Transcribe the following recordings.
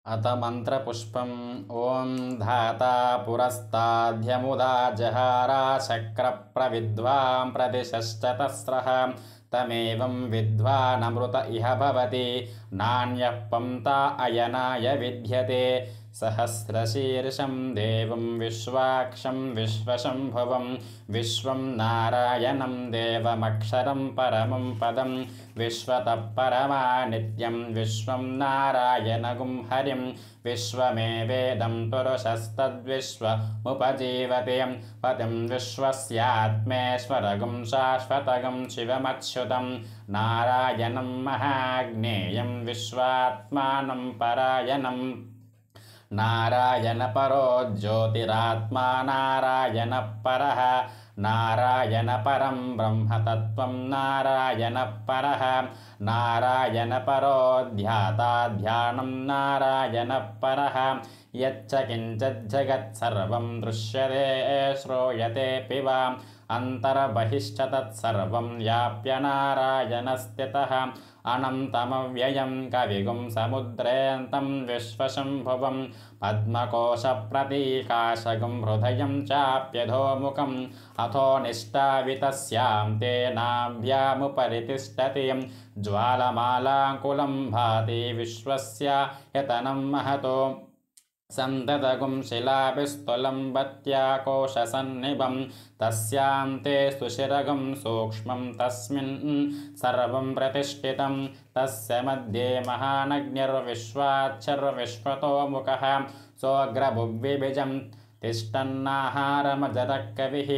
अथ मन्त्रपुष्पम् ॐ धाता पुरस्ताद्यमुदा जहारा शक्रप्रविद्वां प्रतिशश्च तस्रः तमेवं विद्वानमृत इह भवति नान्यः पन्था अयनाय विद्यते सहस्रशीर्षं देवं विश्वाक्षं विश्वशम्भुवं विश्वं नारायणं देवमक्षरं परमं पदं विश्वतः परमा नित्यं विश्वं नारायणगुं हरिं विश्वमेवेदं पुरुषस्तद्विश्वमुपजीवते पतिं विश्वस्यात्मेश्वरगुं शाश्वतगं शिवमच्युतं नारायणं महाज्ञेयं विश्वात्मानं परायणं नारायणपरो ज्योतिरात्मा नारायणपरः नारायणपरं ब्रह्मतत्त्वं नारायणपरः नारायणपरो ध्याता ध्यानं नारायणपरः यच्च किञ्चिज्जगत्सर्वं दृश्यते श्रूयतेऽपि वा अन्तर्बहिश्च तत्सर्वं व्याप्य नारायणस्थितः अनन्तमव्ययं कविगुं समुद्रेऽन्तं विश्वशम्भुवं पद्मकोशप्रतीकाशगुं हृदयं चाप्यधोमुखम् अथो निष्ठावितस्यां तेनाभ्यामुपरि तिष्ठति ज्वालमालाकुलं भाति विश्वस्य यतनं महतो सन्ततगुं शिलाभिस्तुलं बत्याकोशसन्निभं तस्यान्ते सुशिरगं सूक्ष्मं तस्मिन् सर्वं प्रतिष्ठितं तस्य मध्ये महानग्निर्विश्वाच्छर्विश्वतो मुखः सोऽग्रभुग्विभिजं तिष्ठन्नाहारमजरः कविः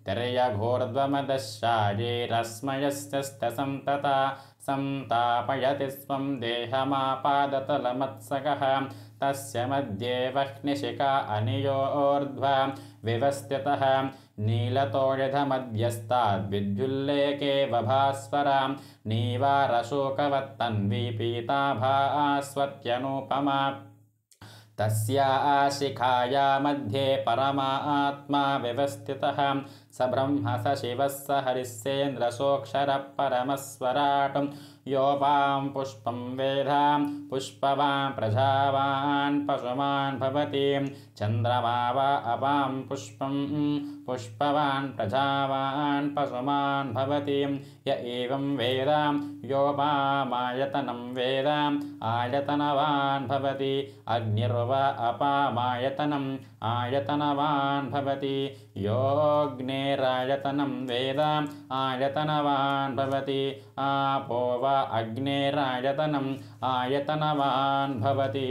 तिर्यघोर्ध्वमदशायैरस्मयस्तस्तसं संतापयति स्वं देहमापादतलमत्सकः तस्य मध्ये वह्निशिखा अनियोर्ध्वा विवस्थितः नीलतोयधमध्यस्ताद्विद्युल्लेके वभास्वरा नीवारशोकवत्तन्वी पीताभास्वत्यनुपमा तस्या शिखाया मध्ये परमात्मा व्यवस्थितः स ब्रह्म स शिवः स हरिस्सेन्द्रसोऽक्षरः परमस्वराट् योपां पुष्पं वेदां पुष्पवान् प्रजावान् पशुमान् भवति चन्द्रमा वा अपां पुष्पं पुष्पवान् प्रजावान् पशुमान् भवति य एवं वेदां योपामायतनं वेदाम् आयतनवान् भवति अग्निर्वा अपामायतनम् आयतनवान् भवति योऽग्नेरायतनं वेदाम् आयतनवान् भवति आपो वा अग्नेरायतनम् आयतनवान् भवति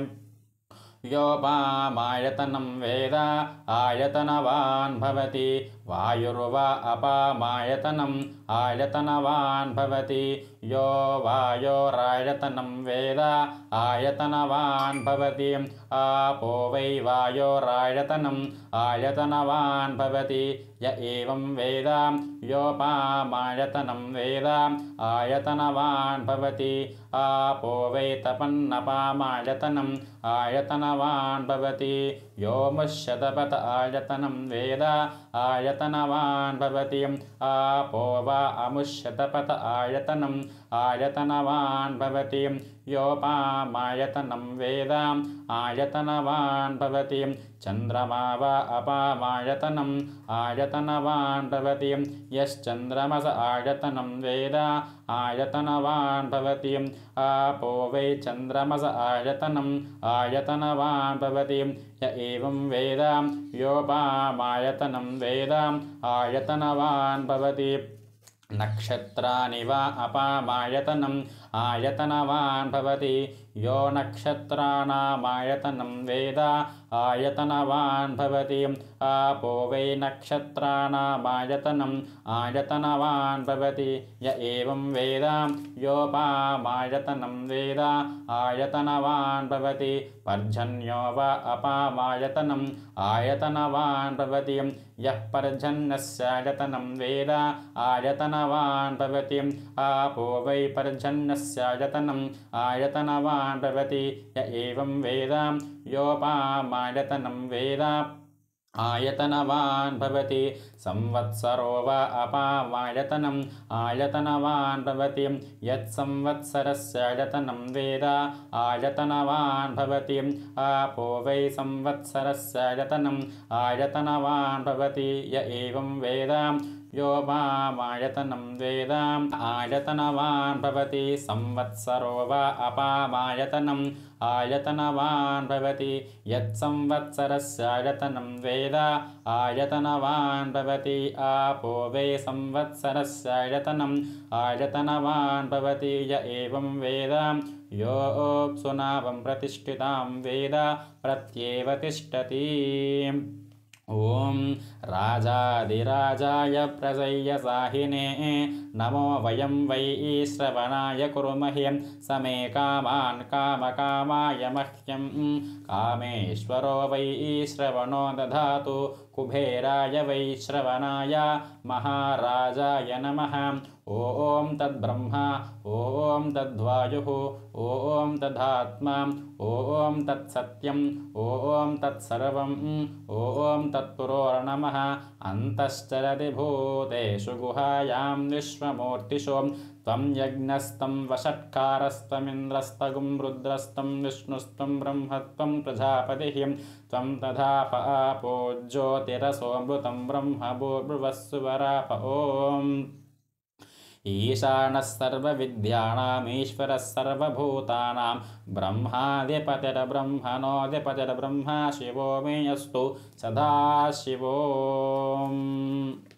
योपामायतनं वेद आयतनवान् भवति वायुर्वा अपामायतनम् आयतनवान् भवति यो वायोरायतनं वेद आयतनवान् भवति आपो वै वायोरायतनम् आयतनवान् भवति य एवं वेद योपामायतनं वेद आयतनवान् भवति आपो वै तपन्नपामायतनम् आयतनवान् भवति योमुष्यतपत आयतनं वेद आयतनवान् भवति आपो वा अमुष्यतपत आयतनम् आयतनवान् भवति योपामायतनं वेद आयतनवान् भवति चन्द्रमा वा अपामायतनम् आयतनवान् भवति यश्चन्द्रमस आयतनं वेद आयतनवान् भवति आपो वै चन्द्रमस आयतनम् आयतनवान् भवति य एवं वेद योपामायतनं वेद आयतनवान् भवति नक्षत्राणि वा अपामायतनम् आयतनवान् भवति यो नक्षत्राणामायतनं वेद आयतनवान् भवति आपो वै नक्षत्राणामायतनम् आयतनवान् भवति य एवं वेद योपामायतनं वेद आयतनवान् भवति पर्जन्यो वा अपामायतनम् आयतनवान् भवति यः पर्जन्यस्यायतनं वेद आयतनवान् भवति आपो वै पर्जन्यस्यायतनम् आयतनवान् भवति य एवं वेद योपामायतनं वेद आयतनवान् भवति संवत्सरो वा अपामायतनम् आयतनवान् भवति यत्संवत्सरस्य आयतनं वेद आयतनवान् भवति आपो वै संवत्सरस्य आयतनम् आयतनवान् भवति य एवं वेद यो मामायतनं वेद आयतनवान् भवति संवत्सरो वा अपामायतनम् आयतनवान् भवति यत्संवत्सरस्य आयतनं वेद आयतनवान् भवति आपो वै संवत्सरस्य आयतनम् आयतनवान् भवति य एवं वेद योऽप्सुनावं प्रतिष्ठितां वेद प्रत्येव तिष्ठति। ॐ राजाधिराजाय प्रसय्यसाहिने नमो वयं वै श्रवणाय कुर्महे समे कामान् कामकामाय मह्यं कामेश्वरो वै श्रवणो दधातु कुबेराय वै श्रवणाय महाराजाय नमः। ॐ तद्ब्रह्मा ॐ तद्वायुः ॐ तदात्मा ॐ तत्सत्यं ॐ तत्सर्वं ॐ तत्पुरोर्नमः। अन्तश्चरति भूतेषु गुहायां विश्वमूर्तिषु त्वं यज्ञस्तं वषट्कारस्त्वमिन्द्रस्तगुं रुद्रस्तं विष्णुस्त्वं ब्रह्मत्वं प्रजापतिः त्वं तथाप आपो ज्योतिरसोऽमृतं ब्रह्म भूर्भुवस्सुवराप। ॐ ईशानः सर्वविद्यानाम् ईश्वरः सर्वभूतानां ब्रह्माधिपतिर्ब्रह्मणोऽधिपतिर्ब्रह्मा शिवो मे अस्तु सदाशिवोम्।